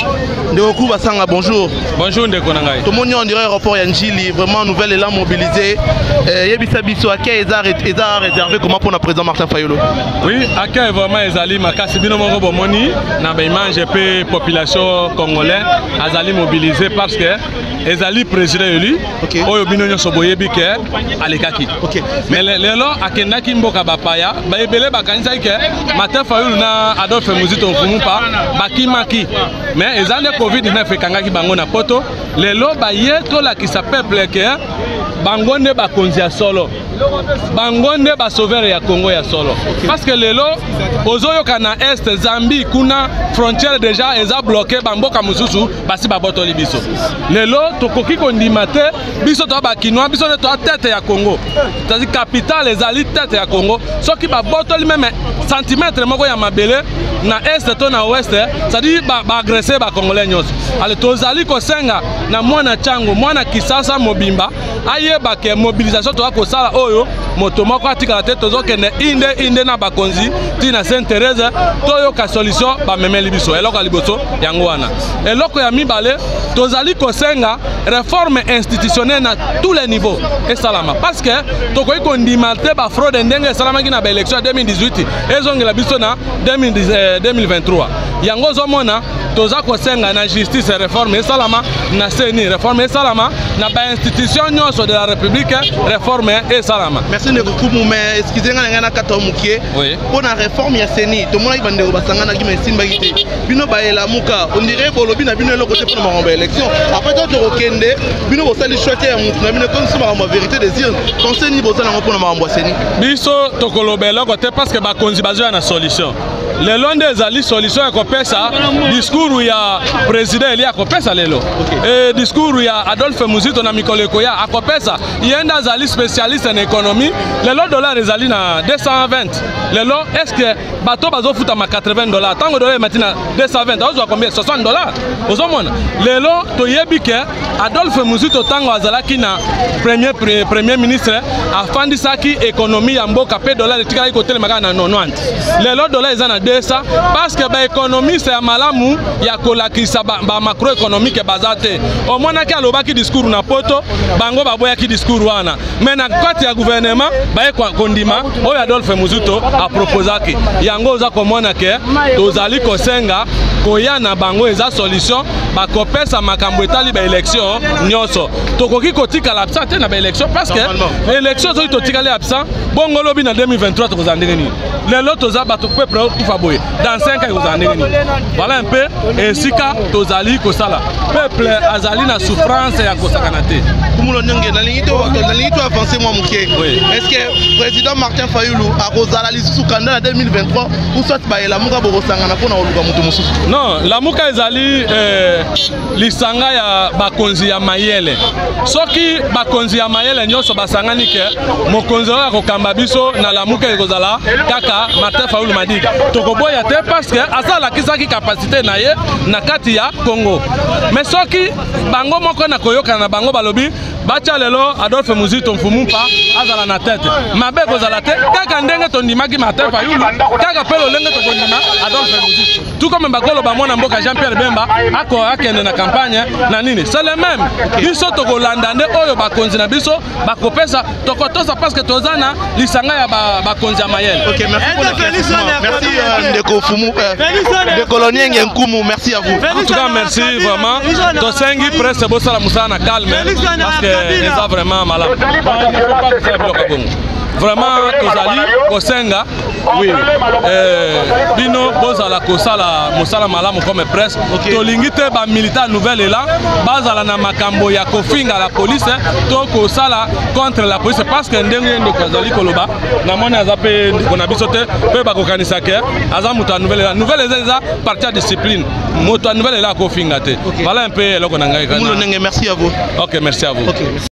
Ndeko Basanga, bonjour. Bonjour Ndeko Nangai. Tout le monde on dirait aéroport Yanjili, vraiment nouvelle élan mobilisé. Yebisa biso à quel réservé comment pour le président Martin Fayulu? Oui, à quel vraiment Ezali Makasi bino moko bomoni na ba image pe population congolaise Azali mobilisé parce que Ezali président élu. Oyo bino nyoso boyebi ke alekaki. Mais lelo akendaki mboka bapaya ba ebele bakanisa ke Martin Fayulu na Adolphe Muzito Mfumupa bakimaki. Mais ezali Covid-19 ekangaki bango na poto lelo ba ye to la ki sa peuple ke bango ne ba konzi ya solo. Bango ne ba sauver ya Congo ya solo. Parce que lelo ozoyo kana est Zambie kuna frontière déjà eza bloqué bamboka mususu basi ba botoli biso. Lelo tokoki kondima te biso to ba kinwa biso ne to tête ya Congo. C'est-à-dire capitale ezali tête ya Congo. Soki ba botoli même centimètre moko ya mabele na est to na ouest, c'est-à-dire ba agresser ba congolais nyos. Ale tozali ko senga na mwana chango mwana kisasa mobimba ayeba ke mobilisation to ko sala oyo moto moko atika te tozokende inde na bakonzi tina Sainte Thérèse toyo ka solution ba memeli biso eloko liboso yango wana eloko ya mibale tozali ko senga réforme institutionnelle na tous les niveaux et salama parce que tokoyi ko ndimate ba fraude ndenge salama ki na ba élection 2018 ezongela biso na 2023 yango zomona toza ko senga na justice réforme et salama na CENI réforme et salama na ba institution nyonso de la République réforme et salama. Merci de beaucoup mais excusez-moi ngana kato mukie pour la réforme ya CENI to mona ibande basanga na ki mesine bagité bino ba ela muka on dirait bolobi na bino eloko te pour ma élection après toi to okende bino bosali choquer ya mutu na bino comme ça ma vérité des yeux conseil ni bosala ngo pour ma CENI biso to kolobela côté parce que ba konzi bazo na solution le long des ali solution ya kopesa discours ya président Elia kopesa lelo et discours ya Adolphe Muzito na Mikolo Koya akopesa yenda zali spécialiste en économie lelo dollar ezali na 220 lelo est-ce que bato bazo futa ma 80 dollars tango dollar matina 220 ozo combien 60 dollars ozomona lelo to yebi ke Adolphe Muzito tango azalaki na premier ministre afandisaki économie ya mboka pe dollar etikala ikotel makana na 90 lelo dollar ezana 200 parce que ba économiste ya malamu ya kolakisa ba macroéconomique bazate au moins ki alobaki discours na poto bango baboyaki discours wana mais na kati ya gouvernement baye kondima oyo Adolphe Muzito a proposaki yango za komona ke tozali kosenga koya na bango eza solution bakopesa makambo etali ba élection nyonso tokoki kotika l'absent te na ba élection parce que élection zo totika le absent bongo lobi na 2023 tokozandenge ni lelo toza bato peuple kufaboye dans 5 ans kozandenge ni voilà un peu et sika tozali kosala peuple azali na souffrance ya kosakana te kumulo nyenge na lingi to avancer moi mukie est-ce que président Martin Fayulu a kozala lisusu kanda na 2023 ou soit ba ela muka bokosangana pona oluka mutu mususu non la muka ezali lisanga ya bakonzi ya mayele soki bakonzi ya mayele nyonso basangani ke mokonzi ya kokamba biso na la muka ekozala kaka Martin Fayulu Madiga tokoboya te parce que asala kisaki capacité na ye na kati ya Congo mais soki bango moko na koyoka na bango balobi bacha lelo Adolphe Muzito Mfumupa azala na tête mabe kozala te kaka ndenge tondimaki Martin Fayulu kaka pelo lenge tokondima Adolphe Muzito tout comme bakolo ba mwana mboka Jean-Pierre Bemba ako akende na campagne na nini c'est le même biso tokolanda nde oyo bakonzi na biso bakopesa tokotosa parce que tozana lisanga ya bakonzi ya mayele. OK, merci pour merci Ndeko Fumu de Colonienge Nkumu, merci à vous. En tout cas merci vraiment tosengi presse bosala musana calme parce que c'est vraiment malade. Vraiment tozali kosenga oui bino bozala kosala mosala malamu comme presse tolingi te ba militaire nouvelle là bazala na makambo ya kofinga la police to kosala contre la police parce que ndenge ndo kozali koloba na mona azape kona bisote pe bakokanisa ke aza muta nouvelle là partie discipline moto nouvelle là kofinga te voilà un peu eloko na ngai merci à vous. OK, merci à vous.